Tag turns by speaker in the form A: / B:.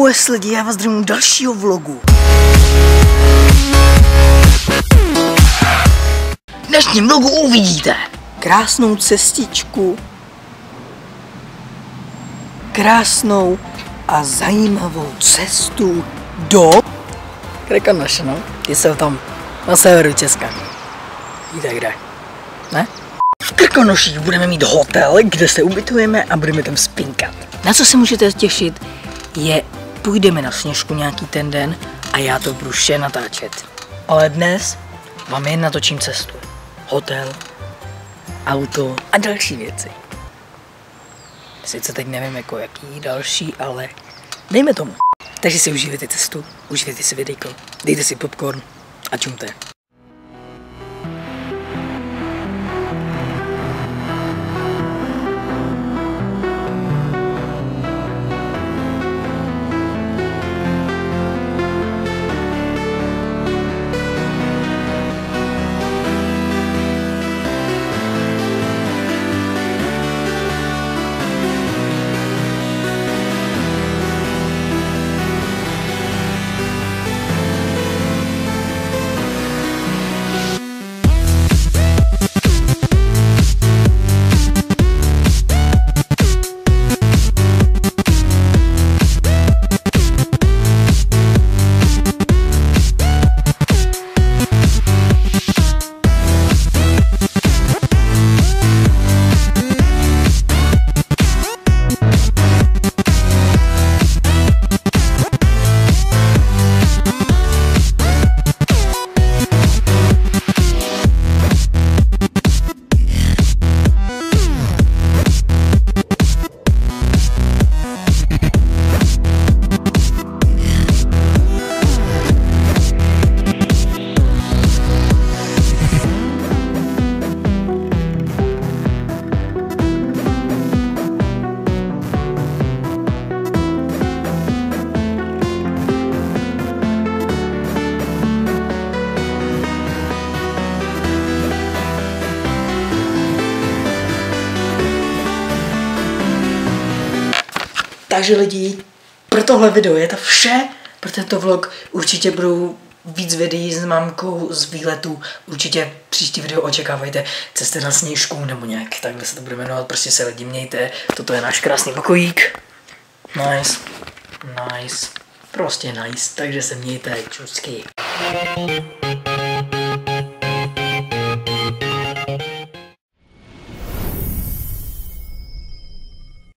A: Ahoj lidi, já vás zdravím u dalšího vlogu. V dnešním vlogu uvidíte krásnou cestičku, krásnou a zajímavou cestu do Krkonoše, no. Ty jsou tam na severu Česka. Víte kde? Ne? V Krkonoších budeme mít hotel, kde se ubytujeme a budeme tam spinkat. Na co se můžete těšit je, půjdeme na Sněžku nějaký ten den a já to budu vše natáčet. Ale dnes vám jen natočím cestu. Hotel, auto a další věci. Sice teď nevím jako jaký další, ale dejme tomu. Takže si užívejte cestu, užívejte si videjko, dejte si popcorn a čumte. Takže lidi, pro tohle video je to vše, pro tento vlog určitě budou víc videí s mámkou z výletu, určitě příští video očekávajte cesty na Sněžku nebo nějak, takhle se to bude jmenovat, prostě se lidi mějte, toto je náš krásný pokojík, nice, prostě nice, takže se mějte, čusky.